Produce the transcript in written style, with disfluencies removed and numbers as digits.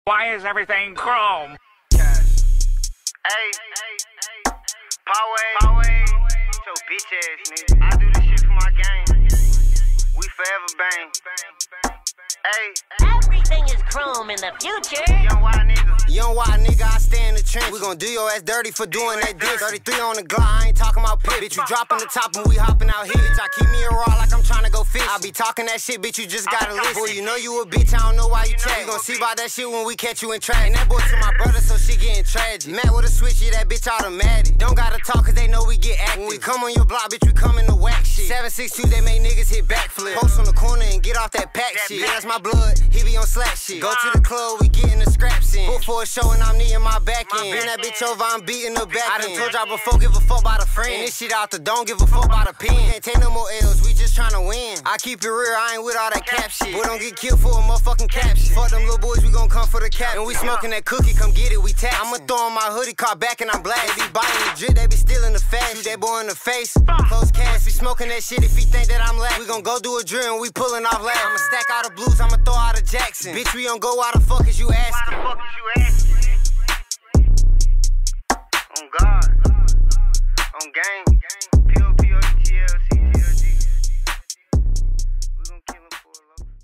Why is everything chrome? Hey, Poway, your bitch ass nigga. I do this shit for my gang. We forever bang. Hey, everything is chrome in the future. Young wild nigga, I stay in the trench. We gon' do your ass dirty for doing that dick. 33 on the Glock, I ain't talking about pit. Bitch, you dropping the top and we hopping out here. Bitch, I keep me a raw like I'm trying to go fish. I be talking that shit, bitch, you just gotta listen. Boy, you know you a bitch, I don't know why you tag. We gon' see about that shit when we catch you in track. And that boy to my brother, so shit getting tragic. Matt with a switch, yeah, that bitch automatic. Don't gotta talk, cause they know we get active. When we come on your block, bitch, we come in the whack shit. 762, they make niggas hit backflip. Post on the corner and get off that pack shit. Yeah, that's my blood, he be on slack shit. Go to the club, we getting the scraps in. Book for a show and I'm needing my back end. Bring that bitch over, I'm beating the back end. I done told y'all before, give a fuck about a friend. And this shit out the don't give a fuck about a pen. Can't take no more L's, we just tryna win. I keep it real, I ain't with all that cap shit. Boy, don't get killed for a motherfucking caption. Fuck them little boys, we gon' come for the cap. And we smoking that cookie, come get it, we taxin'. I'ma throw on my hoodie, car back and I'm black. They be biting the drip, they be stealing the fast. Shoot that boy in the face, close cash. We smoking that shit if he think that I'm lax. We gon' go do a drill and we pulling off last. I'ma stack out the blues, I'ma throw out a Jackson. Bitch, we don't go, why the fuck is you asking? Why the fuck is you asking? On God, on game.